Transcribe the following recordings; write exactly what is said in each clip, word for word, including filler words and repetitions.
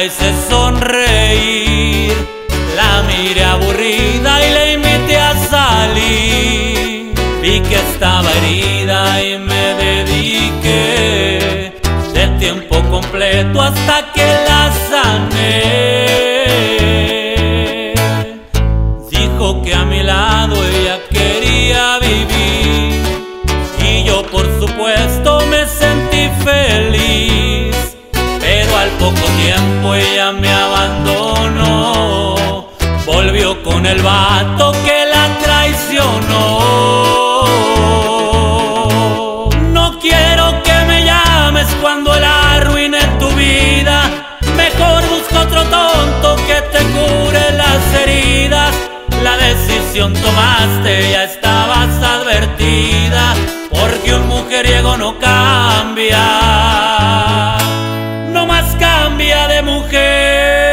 hice sonreír, la miré aburrida y le invité a salir. Vi que estaba herida y me dediqué de tiempo completo hasta que la sané. Dijo que a mi lado ella quería vivir y yo por supuesto me sentí feliz. Pero al poco tiempo ella me abandonó, volvió con el vato que la traicionó. No quiero que me llames cuando la arruine tu vida, mejor busca otro tonto que te cure las heridas. La decisión tomaste, ya estabas advertida, porque un mujeriego no cambia, no más cambia de mujer.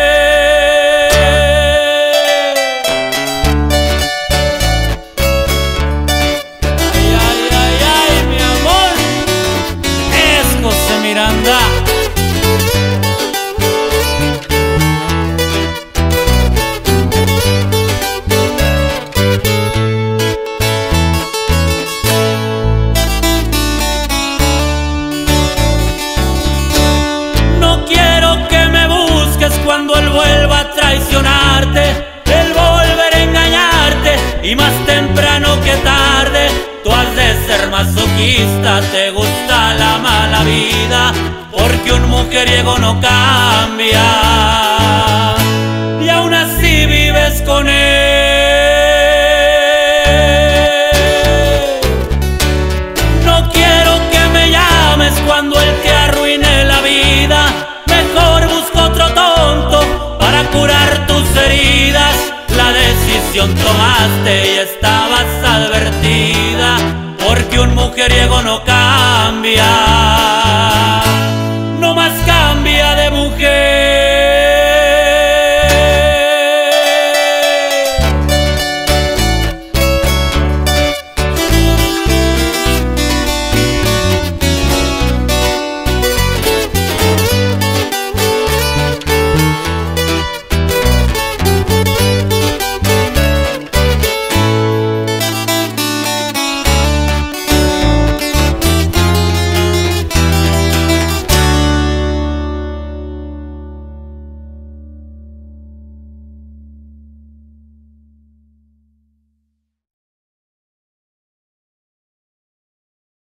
Ay, ay, ay, ay, mi amor, es José Miranda. Cuando él vuelva a traicionarte, él volverá a engañarte, y más temprano que tarde. Tú has de ser masoquista, te gusta la mala vida, porque un mujeriego no cambia, y aún así vives con él. No quiero que me llames cuando él te arruine la vida, mejor busca otro tonto para curar tus heridas. La decisión tomaste y estabas advertida, porque un mujeriego no cambia.